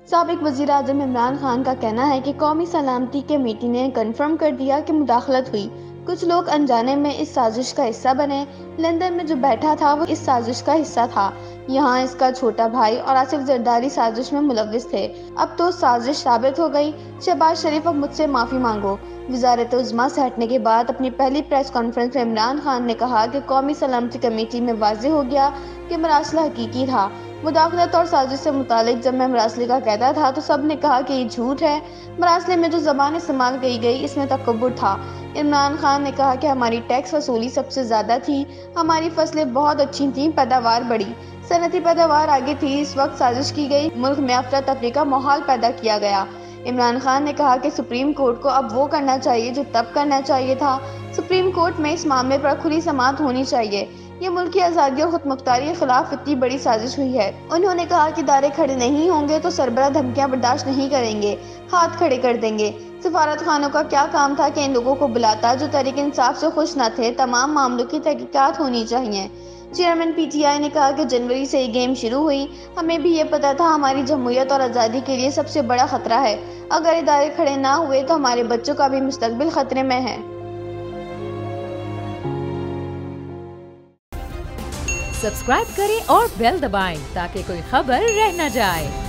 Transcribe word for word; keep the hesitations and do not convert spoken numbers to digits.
साबिक वज़ीर आज़म इमरान खान का कहना है कि कौमी सलामती कमेटी ने कन्फर्म कर दिया कि मुदाखलत हुई। कुछ लोग अनजाने में इस साजिश का हिस्सा बने। लंदन में जो बैठा था वो इस साजिश का हिस्सा था। यहाँ इसका छोटा भाई और आसिफ जरदारी साजिश में मुलव्विस थे। अब तो साजिश साबित हो गई। शहबाज शरीफ, अब मुझसे माफ़ी मांगो। वज़ारत उज़्मा से हटने के बाद अपनी पहली प्रेस कॉन्फ्रेंस में इमरान खान ने कहा कि कौमी सलामती कमेटी में वाज़ेह हो गया कि मरासला हकीकी था। मुदाखलत और साजिश से मुतालिक जब मैं मरासले का कहता था तो सब ने कहा कि ये झूठ है। मरासले में जो ज़बान इस्तेमाल की गई इसमें तकब्बुर था। इमरान खान ने कहा कि हमारी टैक्स वसूली सबसे ज़्यादा थी, हमारी फसलें बहुत अच्छी थीं, पैदावार बढ़ी, सनती पैदावार आगे थी। इस वक्त साजिश की गई, मुल्क में अफरा तफरी का माहौल पैदा किया गया। इमरान खान ने कहा कि सुप्रीम कोर्ट को अब वो करना चाहिए जो तब करना चाहिए था। सुप्रीम कोर्ट में इस मामले पर खुली समाअत होनी चाहिए। ये मुल्क की आज़ादी और खुदमुख्तारी के खिलाफ इतनी बड़ी साजिश हुई है। उन्होंने कहा कि दायरे खड़े नहीं होंगे तो सरबराह धमकियां बर्दाश्त नहीं करेंगे, हाथ खड़े कर देंगे। सफारत खानों का क्या काम था कि इन लोगों को बुलाता जो तहरीक इंसाफ से खुश न थे। तमाम मामलों की तहकीकात होनी चाहिए। चेयरमैन पीटीआई ने कहा कि जनवरी से ये गेम शुरू हुई, हमें भी ये पता था हमारी जमहूरियत और आज़ादी के लिए सबसे बड़ा खतरा है। अगर इदारे खड़े ना हुए तो हमारे बच्चों का भी मुस्तकबिल खतरे में है। सब्सक्राइब करें और बेल दबाएं ताकि कोई खबर रह न जाए।